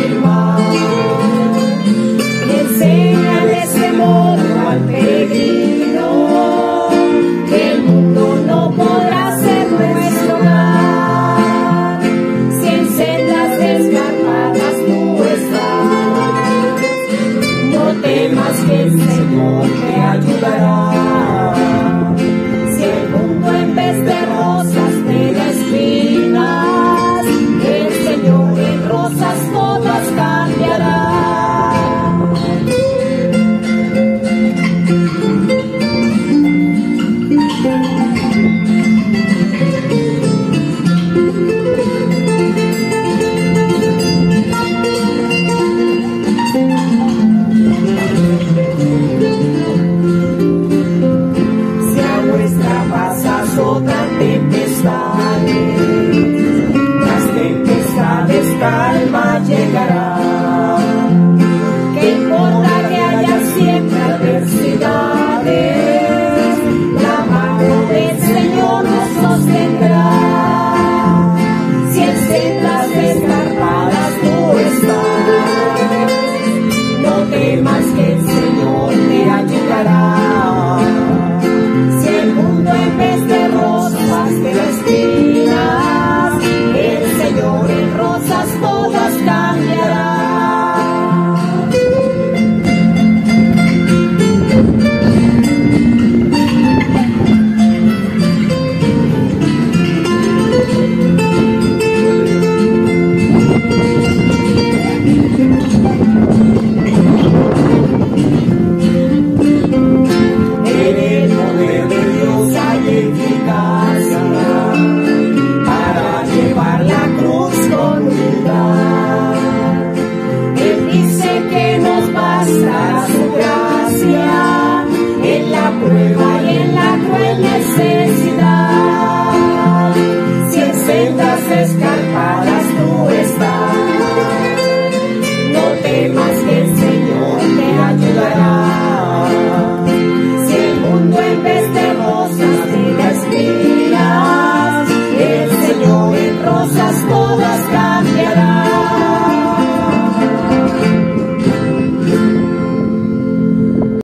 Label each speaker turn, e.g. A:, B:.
A: del mar. Enseña de ese modo al peregrino que el mundo no podrá ser nuestro hogar. Si en sendas descarpadas tú estás, no temas que el Señor te ayudará. Si el mundo en vez de rosas te da espinas, el Señor en rosas todas cambiará. Tempestades, las tempestades, calma llegará.